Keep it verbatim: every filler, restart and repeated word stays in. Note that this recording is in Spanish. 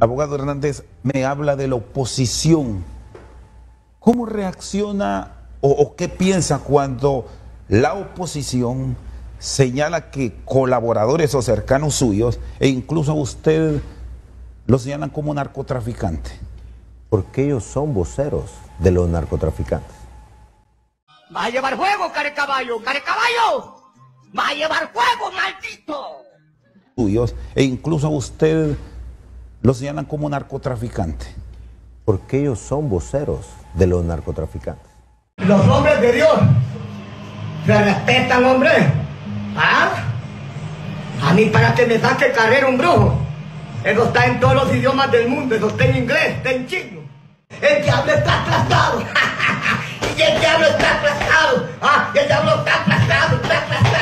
Abogado Hernández, me habla de la oposición. ¿Cómo reacciona o, o qué piensa cuando la oposición señala que colaboradores o cercanos suyos, e incluso a usted, lo señalan como narcotraficante? Porque ellos son voceros de los narcotraficantes. ¡Va a llevar fuego, carecaballo! ¡Carecaballo! ¡Va a llevar fuego, maldito! Suyos, e incluso a usted lo señalan como narcotraficante. Porque ellos son voceros de los narcotraficantes. Los hombres de Dios se respetan, hombre. ¿Ah? A mí para que me saque carrera un brujo. Eso está en todos los idiomas del mundo. Eso está en inglés, está en chino. El diablo está aplastado. Y el diablo está aplastado. Ah, el diablo está aplastado, está aplastado.